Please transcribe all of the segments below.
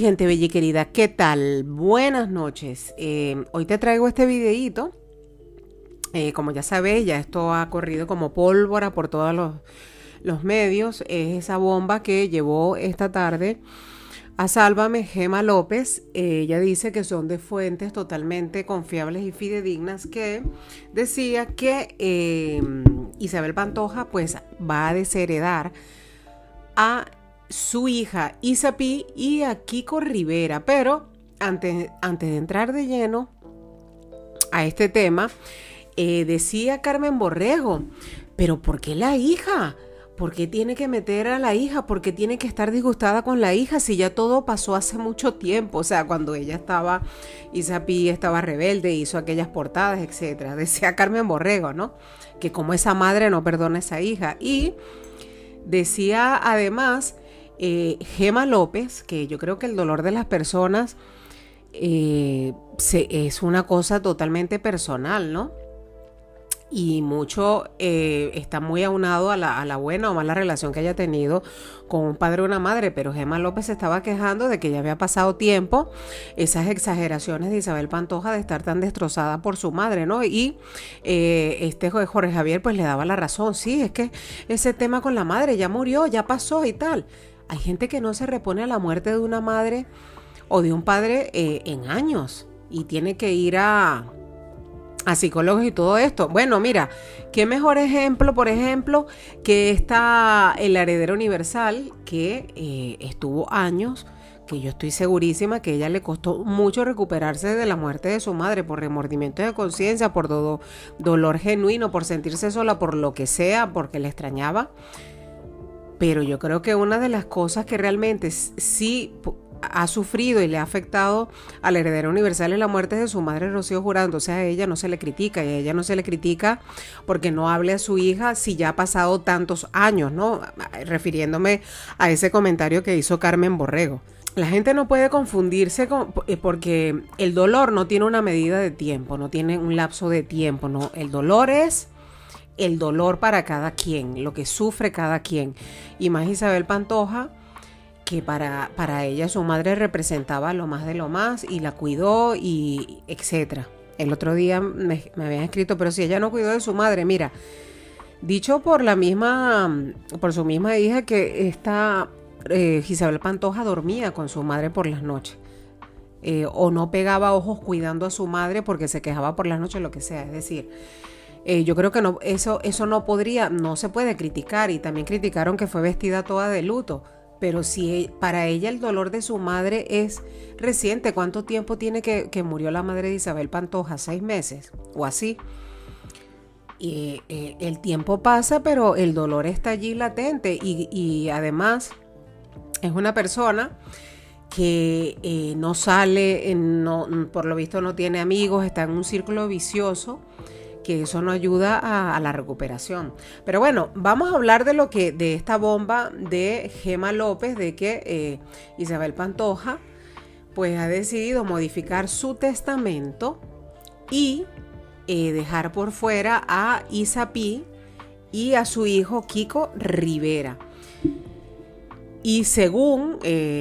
gente bella y querida, ¿qué tal? Buenas noches. Hoy te traigo este videíto. Como ya sabéis, ya esto ha corrido como pólvora por todos los medios. Es esa bomba que llevó esta tarde a Sálvame Gema López. Ella dice que son de fuentes totalmente confiables y fidedignas, que decía que Isabel Pantoja pues va a desheredar a su hija Isapi y a Kiko Rivera. Pero antes de entrar de lleno a este tema, decía Carmen Borrego, pero ¿por qué la hija? ¿Por qué tiene que meter a la hija? ¿Por qué tiene que estar disgustada con la hija si ya todo pasó hace mucho tiempo? O sea, cuando ella estaba, Isapi estaba rebelde, hizo aquellas portadas, etcétera. Decía Carmen Borrego, ¿no? Que como esa madre no perdona a esa hija. Y decía además Gema López, que yo creo que el dolor de las personas es una cosa totalmente personal, ¿no? Y mucho está muy aunado a la buena o mala relación que haya tenido con un padre o una madre. Pero Gema López se estaba quejando de que ya había pasado tiempo, esas exageraciones de Isabel Pantoja de estar tan destrozada por su madre, ¿no? Y Jorge Javier pues le daba la razón. Sí, es que ese tema con la madre ya murió, ya pasó y tal. Hay gente que no se repone a la muerte de una madre o de un padre en años y tiene que ir a psicólogos y todo esto. Bueno, mira, qué mejor ejemplo, por ejemplo, que está el heredero universal, que estuvo años, que yo estoy segurísima que a ella le costó mucho recuperarse de la muerte de su madre, por remordimiento de conciencia, por dolor genuino, por sentirse sola, por lo que sea, porque le extrañaba. Pero yo creo que una de las cosas que realmente sí ha sufrido y le ha afectado al heredero universal es la muerte de su madre, Rocío Jurado. Entonces a ella no se le critica, y a ella no se le critica porque no hable a su hija si ya ha pasado tantos años, ¿no? Refiriéndome a ese comentario que hizo Carmen Borrego. La gente no puede confundirse porque el dolor no tiene una medida de tiempo, no tiene un lapso de tiempo, ¿no? El dolor es el dolor para cada quien, lo que sufre cada quien. Y más Isabel Pantoja, que para ella su madre representaba lo más de lo más y la cuidó y etcétera. El otro día me habían escrito, pero si ella no cuidó de su madre, mira, dicho por su misma hija, que Isabel Pantoja dormía con su madre por las noches, o no pegaba ojos cuidando a su madre porque se quejaba por las noches, lo que sea. Es decir, yo creo que no, eso no se puede criticar. Y también criticaron que fue vestida toda de luto. Pero si para ella el dolor de su madre es reciente, ¿cuánto tiempo tiene que murió la madre de Isabel Pantoja? 6 meses o así. Y el tiempo pasa, pero el dolor está allí latente. Y además es una persona que no sale, por lo visto no tiene amigos, está en un círculo vicioso, que eso no ayuda a la recuperación. Pero bueno, vamos a hablar de esta bomba de Gema López, de que Isabel Pantoja pues ha decidido modificar su testamento y dejar por fuera a Isapi y a su hijo Kiko Rivera. Y según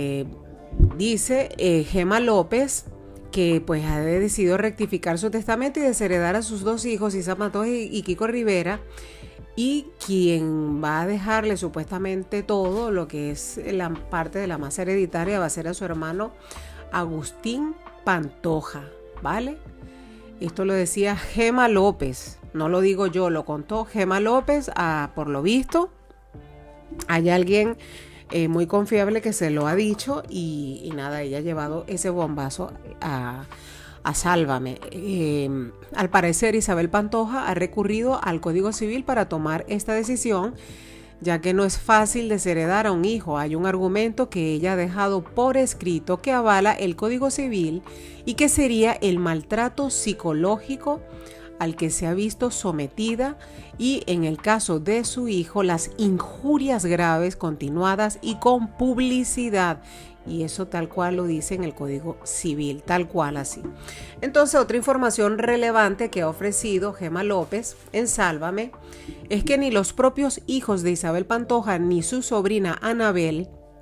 dice Gema López, que pues ha decidido rectificar su testamento y desheredar a sus 2 hijos, Isa Pantoja y Kiko Rivera, y quien va a dejarle supuestamente todo lo que es la parte de la masa hereditaria va a ser a su hermano Agustín Pantoja, ¿vale? Esto lo decía Gema López, no lo digo yo, lo contó Gema López. Por lo visto hay alguien muy confiable que se lo ha dicho, y nada, ella ha llevado ese bombazo a Sálvame. Al parecer Isabel Pantoja ha recurrido al Código Civil para tomar esta decisión, ya que no es fácil desheredar a un hijo. Hay un argumento que ella ha dejado por escrito que avala el Código Civil y que sería el maltrato psicológico al que se ha visto sometida, y en el caso de su hijo las injurias graves, continuadas y con publicidad. Y eso tal cual lo dice en el Código Civil, tal cual así. Entonces, otra información relevante que ha ofrecido Gema López en Sálvame es que ni los propios hijos de Isabel Pantoja ni su sobrina Anabel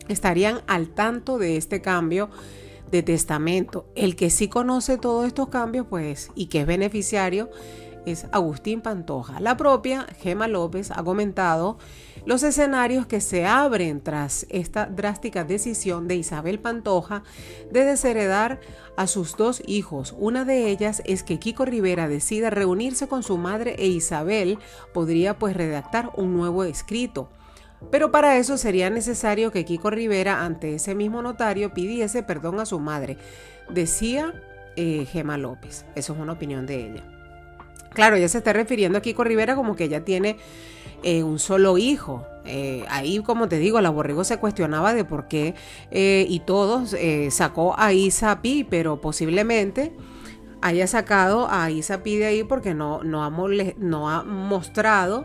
estarían al tanto de este cambio de testamento. El que sí conoce todos estos cambios, pues, y que es beneficiario, es Agustín Pantoja. La propia Gemma López ha comentado los escenarios que se abren tras esta drástica decisión de Isabel Pantoja de desheredar a sus dos hijos. Una de ellas es que Kiko Rivera decida reunirse con su madre e Isabel podría pues redactar un nuevo escrito. Pero para eso sería necesario que Kiko Rivera ante ese mismo notario pidiese perdón a su madre, decía Gemma López. Eso es una opinión de ella. Claro, ella se está refiriendo a Kiko Rivera como que ella tiene un solo hijo. Ahí, como te digo, la Borrego se cuestionaba de por qué y todos sacó a Isa Pi, pero posiblemente haya sacado a Isa Pi de ahí porque no ha mostrado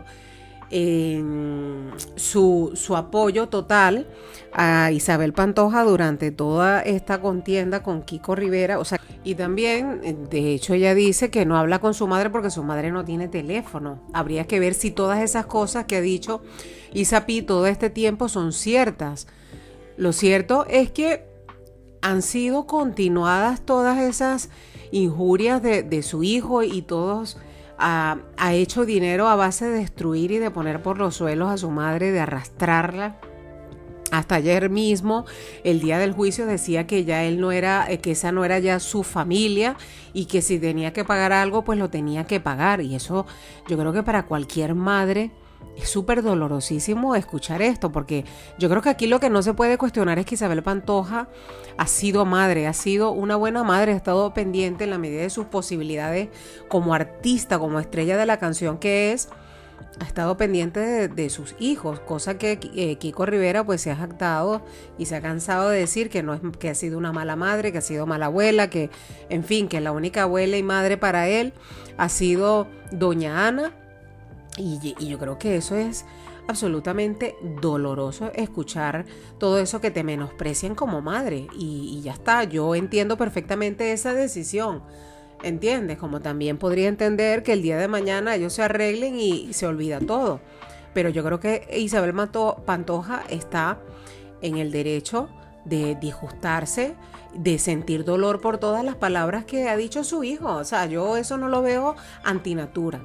su apoyo total a Isabel Pantoja durante toda esta contienda con Kiko Rivera. O sea, y también, de hecho, ella dice que no habla con su madre porque su madre no tiene teléfono. Habría que ver si todas esas cosas que ha dicho Isa Pi todo este tiempo son ciertas. Lo cierto es que han sido continuadas todas esas injurias de su hijo y todos ha hecho dinero a base de destruir y de poner por los suelos a su madre, de arrastrarla. Hasta ayer mismo, el día del juicio, decía que ya él no era, que esa no era ya su familia y que si tenía que pagar algo, pues lo tenía que pagar. Y eso yo creo que para cualquier madre es súper dolorosísimo escuchar esto, porque yo creo que aquí lo que no se puede cuestionar es que Isabel Pantoja ha sido madre, ha sido una buena madre, ha estado pendiente en la medida de sus posibilidades como artista, como estrella de la canción que es. Ha estado pendiente de sus hijos, cosa que Kiko Rivera pues se ha jactado y se ha cansado de decir que no es, que ha sido una mala madre, que ha sido mala abuela, que en fin, que la única abuela y madre para él ha sido doña Ana. Y yo creo que eso es absolutamente doloroso, escuchar todo eso, que te menosprecian como madre, y ya está. Yo entiendo perfectamente esa decisión, ¿entiendes? Como también podría entender que el día de mañana ellos se arreglen y se olvida todo. Pero yo creo que Isabel Pantoja está en el derecho de disgustarse, de sentir dolor por todas las palabras que ha dicho su hijo. O sea, yo eso no lo veo antinatura.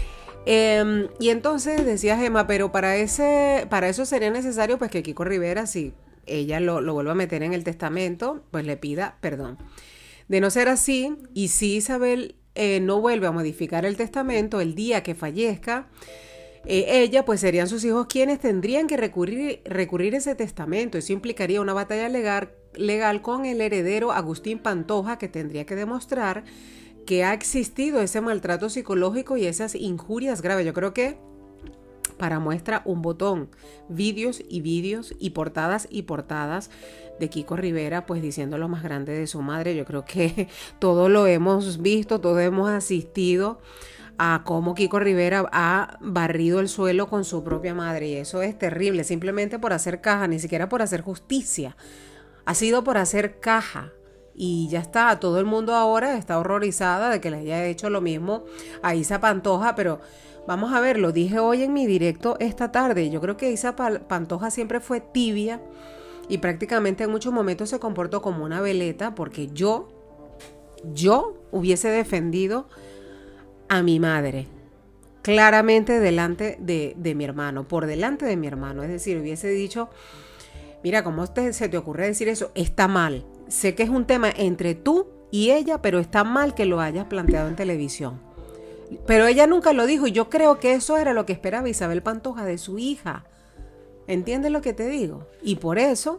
Y entonces decía Gemma, pero para eso sería necesario pues que Kiko Rivera, si ella lo vuelva a meter en el testamento, pues le pida perdón. De no ser así, y si Isabel no vuelve a modificar el testamento el día que fallezca, ella, pues serían sus hijos quienes tendrían que recurrir ese testamento. Eso implicaría una batalla legal con el heredero Agustín Pantoja, que tendría que demostrar que ha existido ese maltrato psicológico y esas injurias graves. Yo creo que para muestra un botón, vídeos y portadas de Kiko Rivera, pues diciendo lo más grande de su madre. Yo creo que todo lo hemos visto, todos hemos asistido a cómo Kiko Rivera ha barrido el suelo con su propia madre, y eso es terrible, simplemente por hacer caja, ni siquiera por hacer justicia, ha sido por hacer caja. Y ya está, todo el mundo ahora está horrorizada de que le haya hecho lo mismo a Isa Pantoja, pero vamos a ver, lo dije hoy en mi directo esta tarde, yo creo que Isa Pantoja siempre fue tibia y prácticamente en muchos momentos se comportó como una veleta, porque yo hubiese defendido a mi madre claramente delante de mi hermano, por delante de mi hermano, es decir, hubiese dicho, mira, ¿cómo se te ocurre decir eso? Está mal. Sé que es un tema entre tú y ella, pero está mal que lo hayas planteado en televisión. Pero ella nunca lo dijo, y yo creo que eso era lo que esperaba Isabel Pantoja de su hija. ¿Entiendes lo que te digo? Y por eso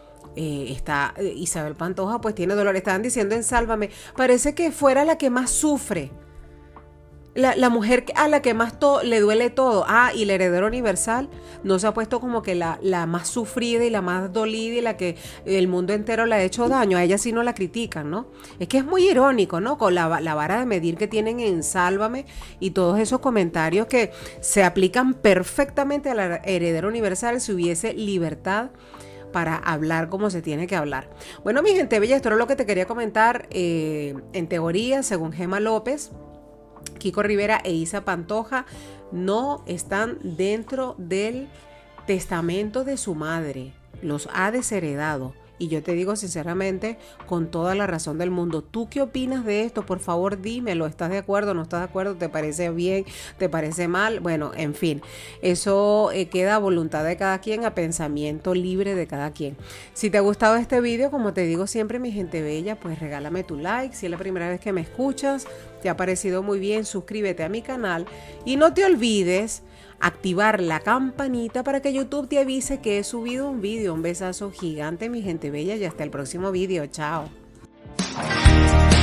Isabel Pantoja pues tiene dolor. Estaban diciendo en Sálvame, parece que fuera la que más sufre. La mujer a la que más le duele todo. Y el heredero universal no se ha puesto como que la más sufrida y la más dolida y la que el mundo entero le ha hecho daño. A ella sí no la critican, ¿no? Es que es muy irónico, ¿no? Con la vara de medir que tienen en Sálvame y todos esos comentarios que se aplican perfectamente al heredero universal si hubiese libertad para hablar como se tiene que hablar. Bueno, mi gente bella, esto era lo que te quería comentar. En teoría, según Gemma López, Kiko Rivera e Isa Pantoja no están dentro del testamento de su madre. los ha desheredado. Y yo te digo sinceramente, con toda la razón del mundo, ¿tú qué opinas de esto? Por favor, dímelo. ¿Estás de acuerdo? ¿No estás de acuerdo? ¿Te parece bien? ¿Te parece mal? Bueno, en fin, eso queda a voluntad de cada quien, a pensamiento libre de cada quien. Si te ha gustado este video, como te digo siempre, mi gente bella, pues regálame tu like. Si es la primera vez que me escuchas, te ha parecido muy bien, suscríbete a mi canal y no te olvides activar la campanita para que YouTube te avise que he subido un video. Un besazo gigante, mi gente bella, y hasta el próximo video. Chao.